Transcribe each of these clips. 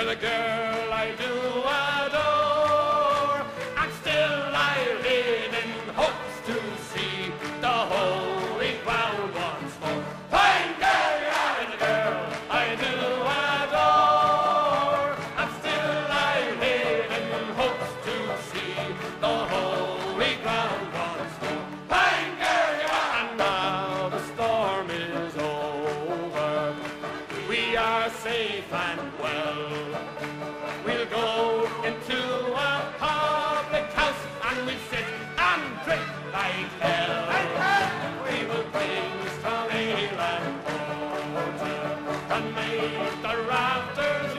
You're the girl I do adore, and still I live in hopes to see the holy ground once more. Fine girl, you're the girl I do adore, and still I live in hopes to see the holy ground once more. Fine girl, and now the storm is over. We are safe and well. We'll go into a public house and we'll sit and drink like hell. We will bring strong ale and porter and make the rafters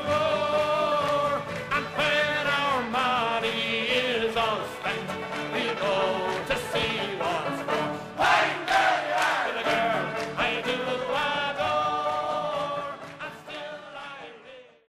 roar. And when our money is all spent, we'll go